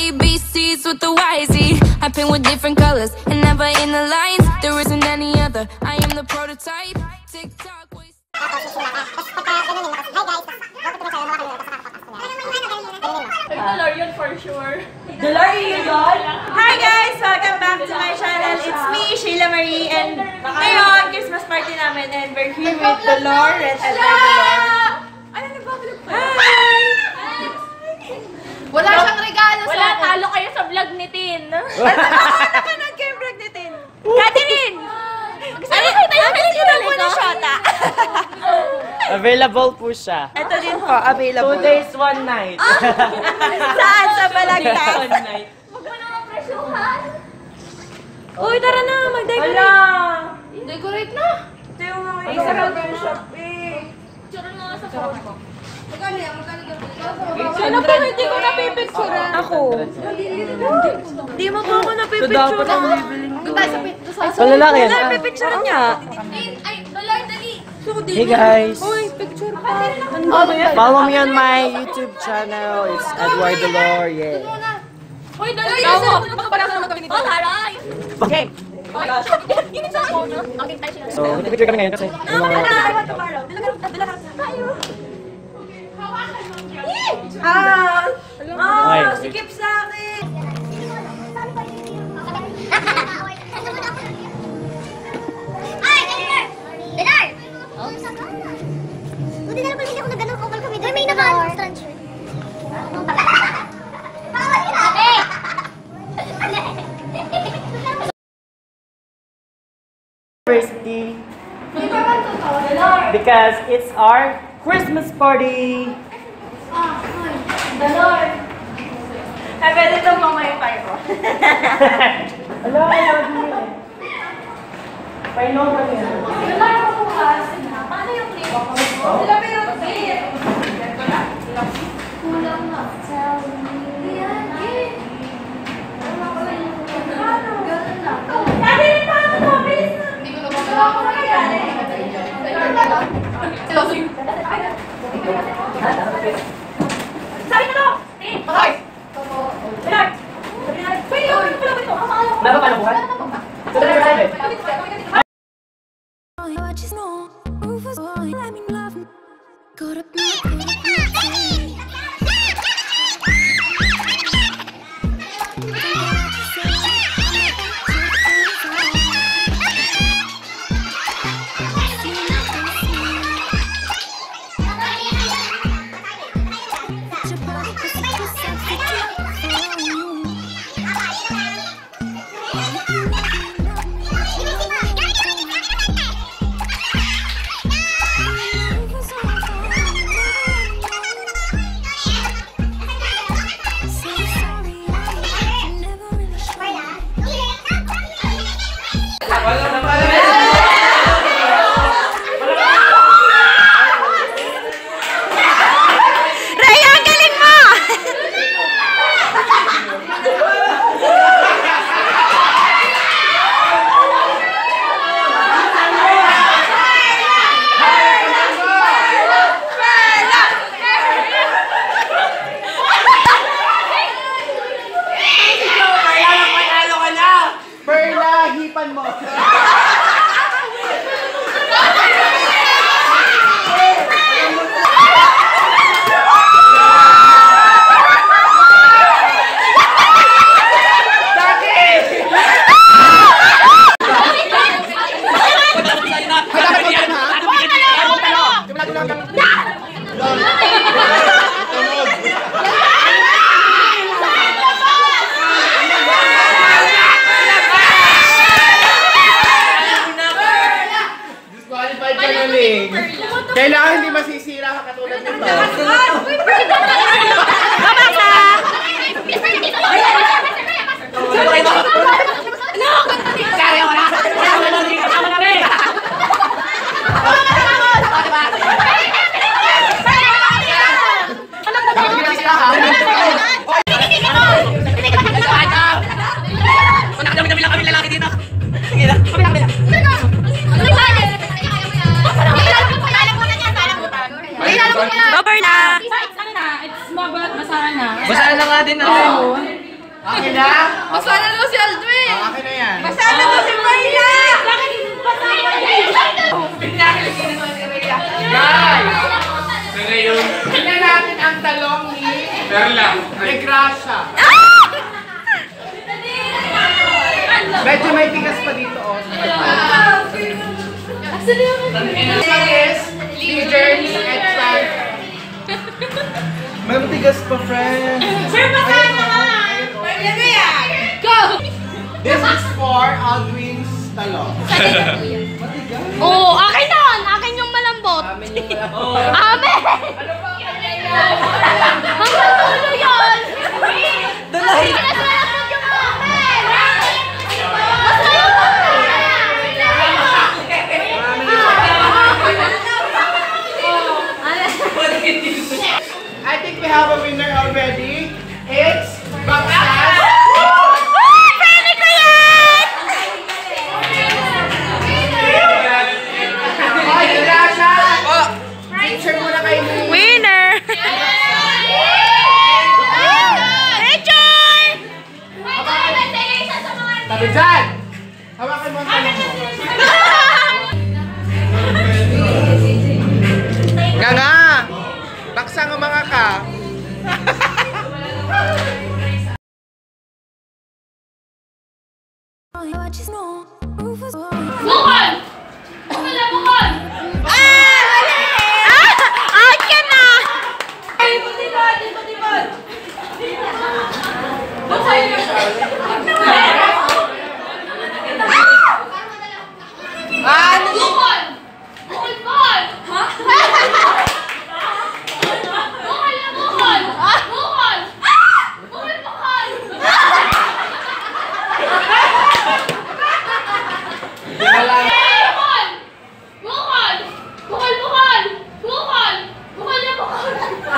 ABCs with the YZ. I paint with different colors and never in the lines. There isn't any other. I am the prototype. TikTok. Dolor yun for sure. Dolor yun? Hi guys! Welcome back to my channel. It's me, Sheila Marie, and ngayon, Christmas party namin, and we're here with Dolor and Dolor. Ano nagbabalog pa? Hi! Wala siyang regalo sa Wala, talo kayo sa vlog ni Tin. Napanood kayo yung vlog ni Tin? Catherine! Ano kayo tayo po na shota? Available po siya. Ito din po, available. 2 days, 1 night. Saan? Sa Balagtas? 1 night. Huwag mo naman presyuhan. Uy, tara na, mag-decorate. Hala! Decorate na. Ito yung mga isa-round yung shop eh. Picture na nga sa phone ko. Magkano yan? Magkano daw? Ano pa hindi ko napipicturean? Ako. Hindi mo pa ako napipicturean. Doon tayo sa pito sa Sa lalaki yan. Napipicturean niya. Ay, Dolor, dali. Hey guys! Uy, picture pa. Follow me on my YouTube channel. It's Edward Dolor. Yeah. Uy, Dolor, yun. Magpapala ka naman kami nito. Oh, haray. Okay. Yun sa phone. Okay, tayo sila. So, nag-picture kami ngayon kasi yung mga... Sikip sa akin. Buti na lang pala hindi ako nag-ganong couple kami. Doon may naka-ano transfer. University. Because it's our Christmas party. Dolor. Ay, pwede itong mamaypay ko. Hello, I love you. Painom kami. Dolor, bukas. Paano yung clip? Sila pa yung clip. Kulang na. Tell me. Yan, eh. Ano pala yung ganun lang. Sabi rin pa ako, please. Hindi ko naman ako magkano. Sabi na no! Okay! Dapat paano bukas? I just know Rufus boy, I'm in love. Got up Kailangan hindi masisira ka katulad nito. Bumper na! It's mabalat, basa na. Basa na nga din natin. Akin na? Masana daw si Aldrin. Akin na yan. Masana to si Mayla! Guys! So ngayon, tignan natin ang talong ni Negrasa. Medyo may tigas pa dito, oh. Tigas, leaders, and fries. May tigas pa, friends. Sir, masana nga! Go! This is for Aldwin's talong. Oo, akin yun! Akin yung malambot! Amen! Hanggang dulo yun! Dulay! Mas malambot yung amen! Mas malambot I think we have a winner already. It's Baksas. Pwede ko yan! Ay, Negrasa! Picture muna kayo ni... Winner! Enjoy! Tabi dyan! Hawakan mo ang talong mo. Nga! Baksa nga mga ka! Bukol! Bukol na bukol! Out ka na! Bukol! Bukol, bukol! Bukol na bukol! Bukol! Bukol, bukol! Bukol! Bukol! Bukol, bukol! Bukol! Bukol na bukol!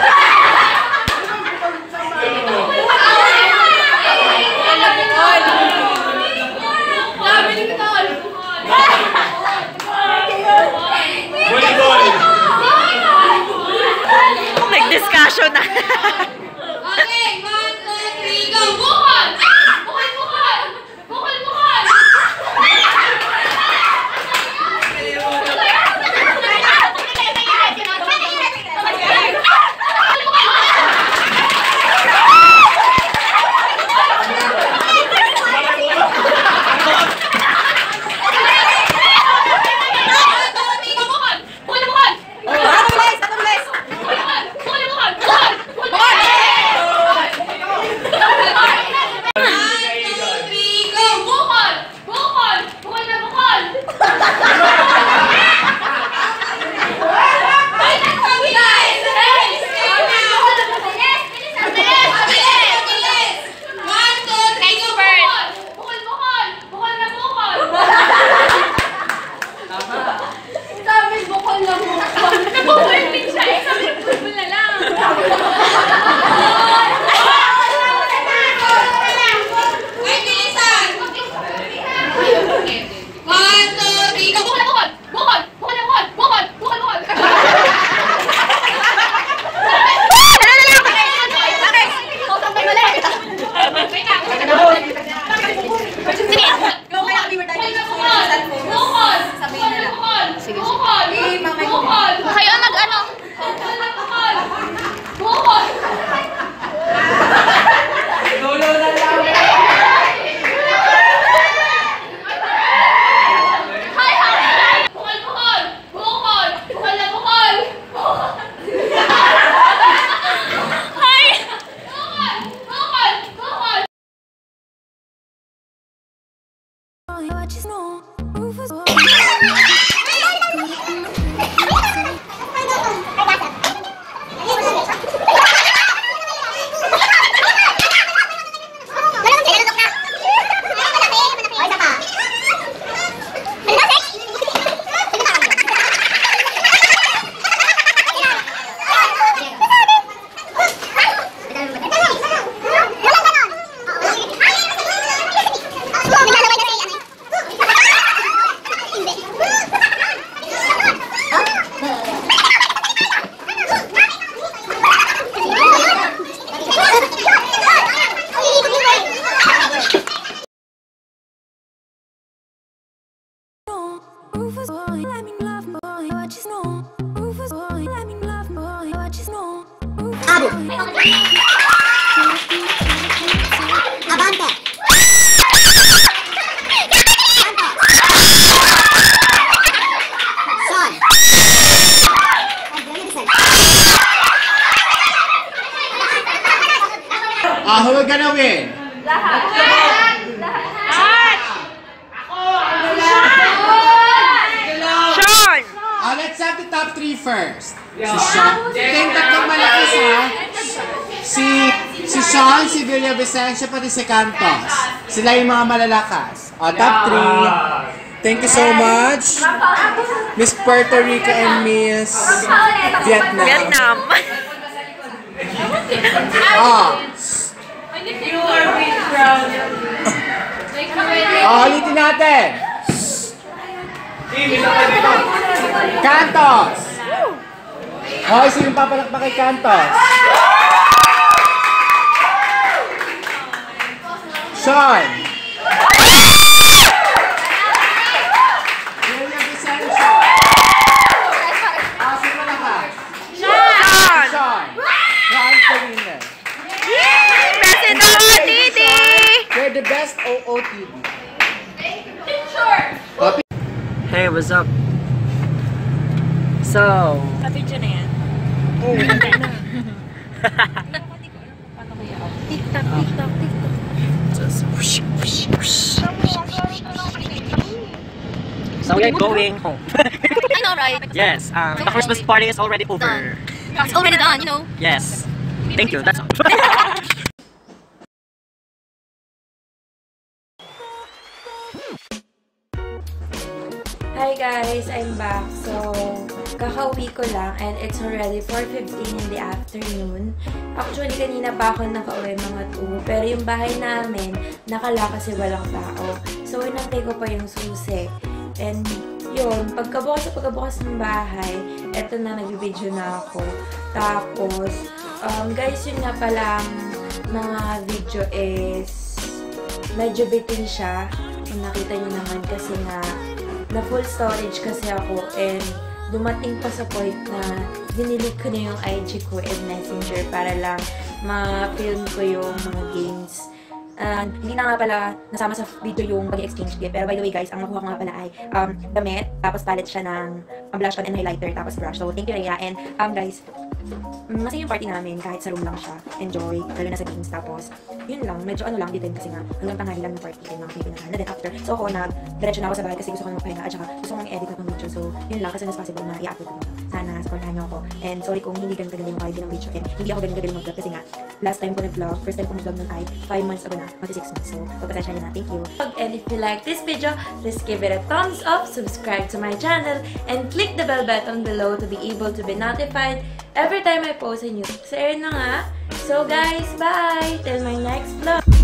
Nag-discussion na. Okay, 1, 2, 3, go! Bukol! Bukol, bukol! Bukol, bukol! Kayo nag-ano? Abante. Son. Who are gonna win? Sean! Let's have the top 3 first. Si Sean. Tingnan tatlong malakas ha. Si Sean, si Villa Vicencio, pati si Cantos. Sila yung mga malalakas. Top 3. Thank you so much. Miss Puerto Rico and Miss Vietnam. You are with proud. Ulitin natin. Cantos. Sino papalakpak kay Cantos? Sean. Villa Vicencio. Sino malakas? Sean! Sean. Round the winner. President OOTD! They're the best OOTD. Hey, what's up? So, Kapityo na yan. so we're going home. I know, right? Yes, the Christmas party is already over. It's already done, you know. Yes. Thank you, that's all. Hi guys, I'm back. So, kakauwi ko lang and it's already 4:15 in the afternoon. Actually, kanina pa ako nakauwi mga 2. Pero yung bahay namin, nakala kasi walang tao. So, inantay ko pa yung susi. And yun, pagkabukas ng bahay, eto na, nagbibideo na ako. Tapos, guys, yun nga palang mga video is medyo bitin siya. Kung nakita nyo naman kasi nga na full storage kasi ako and dumating pa sa point na dinilig ko na yung IG ko and Messenger para lang ma-film ko yung mga games. Hindi na nga pala nasama sa video yung pag-exchange gift. Pero by the way guys, ang nakuha ko nga pala ay damit, tapos palette siya ng blush on and highlighter, tapos brush. So thank you Rhea. And guys, masaya yung party namin kahit sa room lang siya. Enjoy, lalo na sa games. Tapos yun lang, medyo ano lang din kasi nga hanggang tanghali lang yung party din ng pinagpinahan. And then after, so ako diretso na ako sa bahay kasi gusto ko nang magpahinga at saka gusto ko nang i-edit na itong video. So yun lang, kasi as possible na i-upload ko. Sana supportahan niyo ako. And sorry kung hindi ganun kagaling yung quality ng video and hindi ako ganun kagaling mag-vlog kasi nga last time ko nag-vlog, first time ko mag-vlog nun ay 5 months ago na, magti 6 months. So pagpasensya niyo na, thank you. And if you like this video, please give it a thumbs up, subscribe to my channel, and click the bell button below to be able to be notified every time I post a new. So ayun na nga. So guys, bye! Till my next vlog!